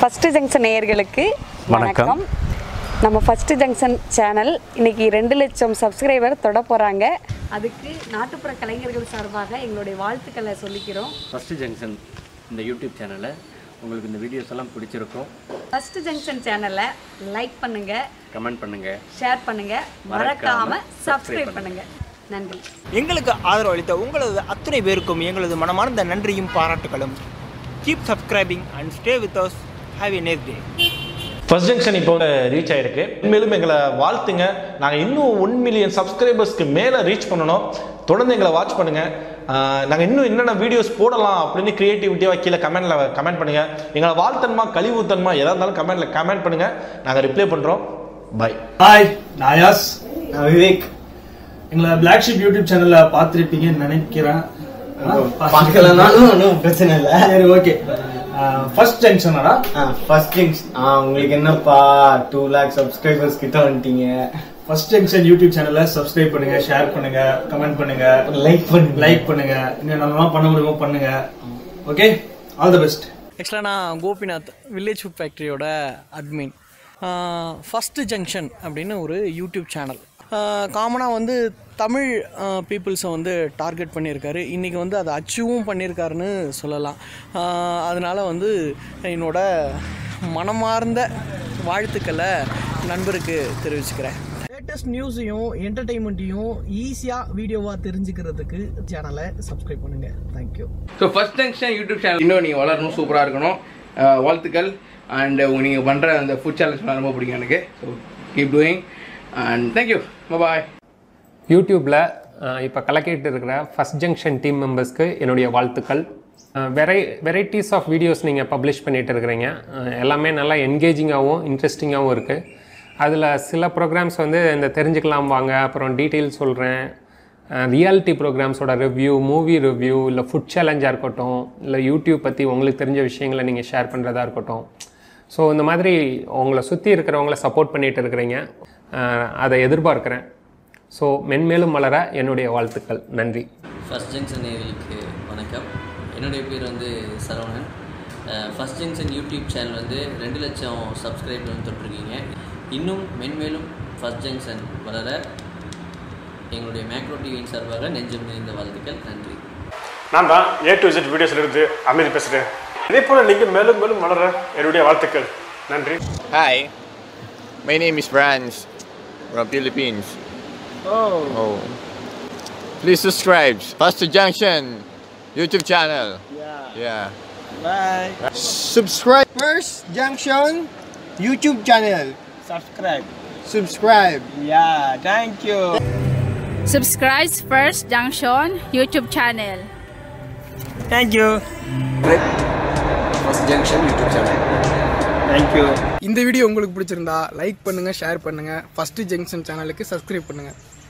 First junction நேயர்களுக்கு வணக்கம். நம்ம ஃபர்ஸ்ட் ஜங்ஷன் சேனல் இன்னைக்கு 2 லட்சம் சப்ஸ்கிரைபர் தொட போறாங்க. அதுக்கு நாட்டுப்புற கலைஞர்கள் சார்பாக எங்களுடைய வாழ்த்துக்களை சொல்லிக்கிறோம். ஃபர்ஸ்ட் ஜங்ஷன் இந்த யூடியூப் சேனலை உங்களுக்கு இந்த வீடியோஸ் எல்லாம் பிடிச்சிருக்கும். ஃபர்ஸ்ட் ஜங்ஷன் சேனலை லைக் பண்ணுங்க, கமெண்ட் பண்ணுங்க, ஷேர் பண்ணுங்க, மறக்காம சப்ஸ்கிரைப் பண்ணுங்க. நன்றி. எங்களுக்கு ஆதரவு அளித்த உங்களது அத்தனை பேருக்கும் எங்களது மனமார்ந்த நன்றியும் பாராட்டுகளும். Keep subscribing and stay with us. Have a nice day. First junction இப்போ ரீச் ஆகிருக்கு. மேலும் எங்களை வாழ்த்துங்க. நாங்கள் இன்னும் 1 மில்லியன் சப்ஸ்கிரைபர்ஸ்க்கு மேலே ரீச் பண்ணணும். தொடர்ந்து எங்களை வாட்ச் பண்ணுங்கள். நாங்கள் இன்னும் என்னென்ன வீடியோஸ் போடலாம் அப்படின்னு க்ரியேட்டிவிட்டியாக கீழே கமெண்ட் பண்ணுங்கள். எங்களை வாழ்த்தன்மா கழிவுத்தன்மா எதாக இருந்தாலும் கமெண்ட் பண்ணுங்கள். நாங்கள் ரிப்ளை பண்ணுறோம். பாய். ஹாய், நாயாஸ், நான் விவேக். எங்களை பிளாக் ஷிப் யூடியூப் சேனலில் பார்த்துருப்பீங்கன்னு நினைக்கிறேன். பார்க்கலனாலும் ஒன்றும் பிரச்சனை இல்லை. சரி, ஓகே. ஃபர்ஸ்ட் ஜங்ஷனாடா? First junction. உங்களுக்கு என்னப்பா 2 lakh சப்ஸ்கிரைபர்ஸ் கிட்ட வந்துட்டீங்க. ஃபர்ஸ்ட் ஜங்ஷன் யூடியூப் சேனலை சப்ஸ்கிரைப் பண்ணுங்க, ஷேர் பண்ணுங்க, கமெண்ட் பண்ணுங்க, லைக் பண்ணுங்க. இன்னும் நல்லா பண்ண முடியுமோ பண்ணுங்க. Okay, all the best. ஆக்சுவலாக நான் கோபிநாத், வில்லேஜ் ஃபுட் ஃபேக்ட்ரியோட அட்மின். ஃபர்ஸ்ட் ஜங்ஷன் அப்படின்னு ஒரு யூடியூப் சேனல். காமனாக வந்து தமிழ் பீப்புள்ஸை வந்து டார்கெட் பண்ணியிருக்காரு. இன்றைக்கி வந்து அதை அச்சீவும் பண்ணியிருக்காருன்னு சொல்லலாம். அதனால் வந்து என்னோட மனமார்ந்த வாழ்த்துக்களை நண்பருக்கு தெரிவிச்சுக்கிறேன். லேட்டஸ்ட் நியூஸையும் என்டர்டெயின்மெண்ட்டையும் ஈஸியாக வீடியோவாக தெரிஞ்சுக்கிறதுக்கு சேனலை சப்ஸ்கிரைப் பண்ணுங்கள். Thank you. So first junction YouTube channel இன்னும் நீங்கள் வளரணும், சூப்பராக இருக்கணும். வாழ்த்துக்கள். அண்ட் நீங்கள் பண்ணுற அந்த ஃபுட் சேலஞ்ச் ரொம்ப பிடிக்கும் எனக்கு. So keep doing and thank you. Bye. யூடியூப்பில் இப்போ கலக்கிட்டு இருக்கிற ஃபர்ஸ்ட் ஜங்ஷன் டீம் மெம்பர்ஸ்க்கு என்னுடைய வாழ்த்துக்கள். வெரைட்டிஸ் ஆஃப் வீடியோஸ் நீங்கள் பப்ளிஷ் பண்ணிகிட்டு இருக்கிறீங்க. எல்லாமே நல்லா என்கேஜிங்காகவும் இன்ட்ரெஸ்டிங்காகவும் இருக்குது. அதில் சில ப்ரோக்ராம்ஸ் வந்து இந்த தெரிஞ்சுக்கலாம் வாங்க, அப்புறம் டீட்டெயில்ஸ் சொல்கிறேன், ரியாலிட்டி ப்ரோக்ராம்ஸோட ரிவ்யூ, மூவி ரிவ்யூ, இல்லை ஃபுட் சேலஞ்சாக இருக்கட்டும், இல்லை யூடியூப் பற்றி உங்களுக்கு தெரிஞ்ச விஷயங்களை நீங்கள் ஷேர் பண்ணுறதா இருக்கட்டும். ஸோ இந்த மாதிரி உங்களை சுற்றி இருக்கிறவங்கள சப்போர்ட் பண்ணிகிட்டு இருக்கிறீங்க. அதை எதிர்பார்க்குறேன். ஸோ மென்மேலும் வளர என்னுடைய வாழ்த்துக்கள். நன்றி. ஃபர்ஸ்ட் ஜங்ஷன் நேயர்களுக்கு வணக்கம். என்னுடைய பேர் வந்து Saravanan. First junction YouTube channel வந்து 2 லட்சம் சப்ஸ்கிரைபர் தொட்டிருக்கீங்க. இன்னும் மென்மேலும் ஃபர்ஸ்ட் ஜங்ஷன் வளர எங்களுடைய மேக்ரோ டிவியின் சார்பாக நெஞ்சம் நிறைந்த வாழ்த்துக்கள். நன்றி. நான் தான் A to Z வீடியோஸ்லேருந்து அமீர் பேசுகிறேன். இதே போல் நீங்கள் மேலும் மேலும் வளர என்னுடைய வாழ்த்துக்கள். நன்றி. Hi, my name is Franz from Philippines. Oh. Please subscribe First Junction YouTube channel. Yeah. Bye. Subscribe First Junction YouTube channel. Subscribe. Yeah, thank you. Subscribe First Junction YouTube channel. Thank you. First Junction YouTube channel. Thank you. இந்த video உங்களுக்கு பிடிச்சிருந்தா like பண்ணுங்க, share பண்ணுங்க, first junction சேனலுக்கு subscribe பண்ணுங்க.